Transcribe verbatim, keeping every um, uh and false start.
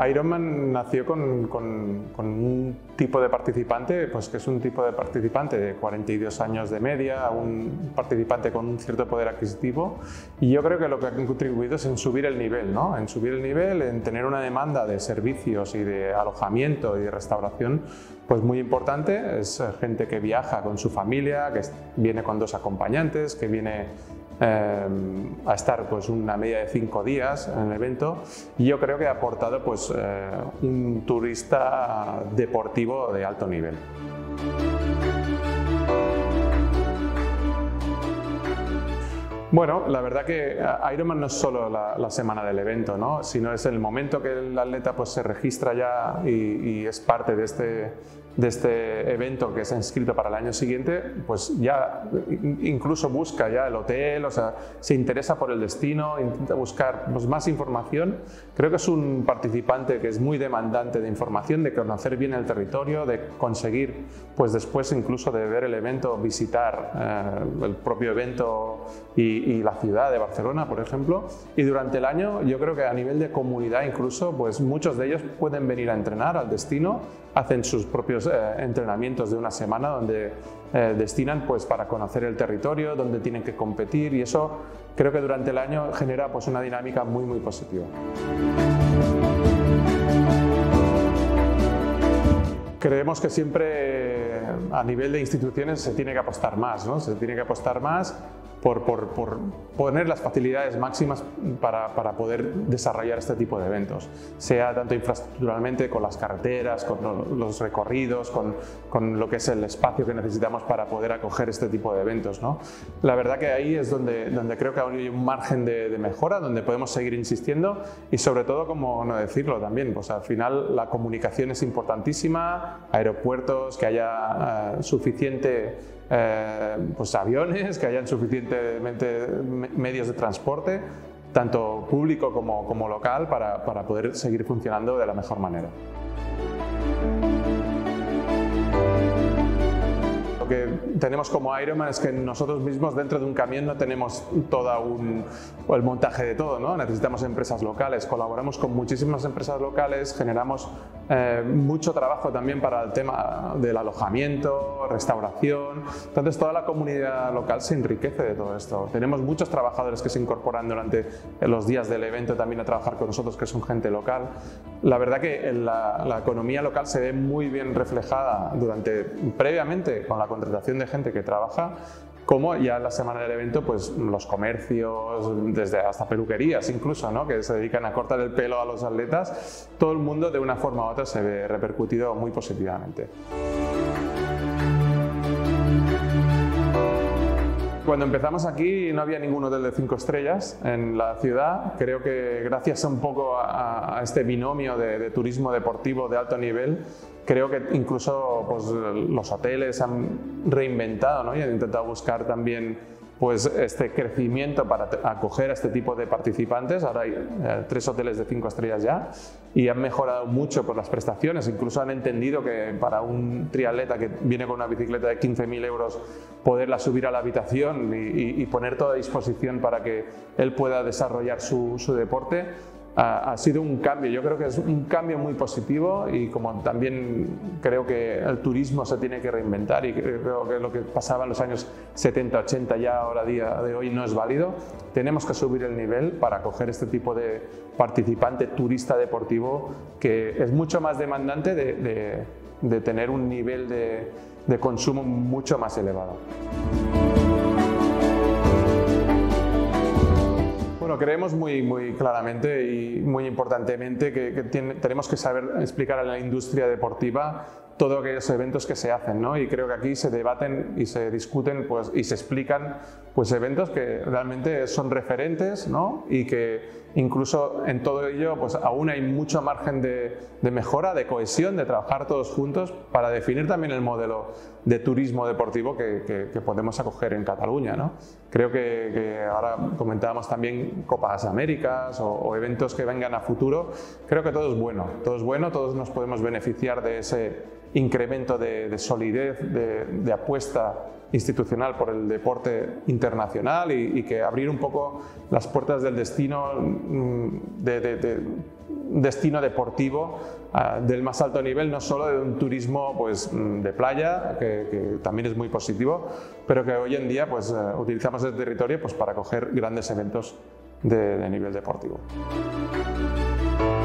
Ironman nació con, con, con un tipo de participante, pues que es un tipo de participante de cuarenta y dos años de media, un participante con un cierto poder adquisitivo, y yo creo que lo que ha contribuido es en subir el nivel, ¿no? En subir el nivel, en tener una demanda de servicios y de alojamiento y de restauración pues muy importante. Es gente que viaja con su familia, que viene con dos acompañantes, que viene Eh, a estar pues una media de cinco días en el evento, y yo creo que ha aportado pues eh, un turista deportivo de alto nivel. Bueno, la verdad que Ironman no es solo la, la semana del evento, ¿no? Sino es el momento que el atleta pues, se registra ya y, y es parte de este, de este evento que se ha inscrito para el año siguiente, pues ya incluso busca ya el hotel, o sea, se interesa por el destino, intenta buscar pues, más información. Creo que es un participante que es muy demandante de información, de conocer bien el territorio, de conseguir, pues después incluso de ver el evento, visitar eh, el propio evento y, y la ciudad de Barcelona, por ejemplo. Y durante el año yo creo que a nivel de comunidad incluso, pues muchos de ellos pueden venir a entrenar al destino, hacen sus propios eh, entrenamientos de una semana donde eh, destinan pues, para conocer el territorio, donde tienen que competir, y eso creo que durante el año genera pues, una dinámica muy muy positiva. Creemos que siempre a nivel de instituciones se tiene que apostar más, ¿no? Se tiene que apostar más por, por, por poner las facilidades máximas para, para poder desarrollar este tipo de eventos, sea tanto infraestructuralmente con las carreteras, con los recorridos, con, con lo que es el espacio que necesitamos para poder acoger este tipo de eventos, ¿no? La verdad que ahí es donde, donde creo que hay un margen de, de mejora, donde podemos seguir insistiendo, y sobre todo, como no decirlo también, pues al final la comunicación es importantísima, aeropuertos, que haya uh, suficiente Eh, pues aviones, que hayan suficientemente medios de transporte, tanto público como, como local, para, para poder seguir funcionando de la mejor manera. Lo que tenemos como Ironman es que nosotros mismos dentro de un camión no tenemos todo un, el montaje de todo, ¿no? Necesitamos empresas locales, colaboramos con muchísimas empresas locales, generamos eh, mucho trabajo también para el tema del alojamiento, restauración. Entonces toda la comunidad local se enriquece de todo esto. Tenemos muchos trabajadores que se incorporan durante los días del evento también a trabajar con nosotros, que son gente local. La verdad que la, la economía local se ve muy bien reflejada durante, previamente con la contratación de gente que trabaja, como ya en la semana del evento, pues los comercios, desde hasta peluquerías incluso, ¿no? Que se dedican a cortar el pelo a los atletas, todo el mundo de una forma u otra se ve repercutido muy positivamente. Cuando empezamos aquí no había ningún hotel de cinco estrellas en la ciudad. Creo que gracias un poco a, a este binomio de, de turismo deportivo de alto nivel, creo que incluso pues, los hoteles han reinventado, ¿no? Y han intentado buscar también pues, este crecimiento para acoger a este tipo de participantes. Ahora hay eh, tres hoteles de cinco estrellas ya, y han mejorado mucho por las prestaciones. Incluso han entendido que para un triatleta que viene con una bicicleta de quince mil euros, poderla subir a la habitación y, y, y poner todo a disposición para que él pueda desarrollar su, su deporte, ha, ha sido un cambio. Yo creo que es un cambio muy positivo, y como también creo que el turismo se tiene que reinventar, y creo que lo que pasaba en los años setenta, ochenta ya ahora a día de hoy no es válido, tenemos que subir el nivel para acoger este tipo de participante turista deportivo, que es mucho más demandante de, de, de tener un nivel de, de consumo mucho más elevado. Bueno, creemos muy, muy claramente y muy importantemente que, que tiene, tenemos que saber explicar a la industria deportiva todos aquellos eventos que se hacen, ¿no? Y creo que aquí se debaten y se discuten pues, y se explican pues, eventos que realmente son referentes, ¿no? Y que incluso en todo ello pues, aún hay mucho margen de, de mejora, de cohesión, de trabajar todos juntos para definir también el modelo de turismo deportivo que, que, que podemos acoger en Cataluña, ¿no? Creo que, que ahora comentábamos también Copas Américas o, o eventos que vengan a futuro. Creo que todo es bueno, todo es bueno, todos nos podemos beneficiar de ese incremento de, de solidez, de, de apuesta institucional por el deporte internacional, y, y que abrir un poco las puertas del destino de, de, de, un destino deportivo uh, del más alto nivel, no solo de un turismo pues, de playa, que, que también es muy positivo, pero que hoy en día pues, uh, utilizamos el territorio pues, para acoger grandes eventos de, de nivel deportivo.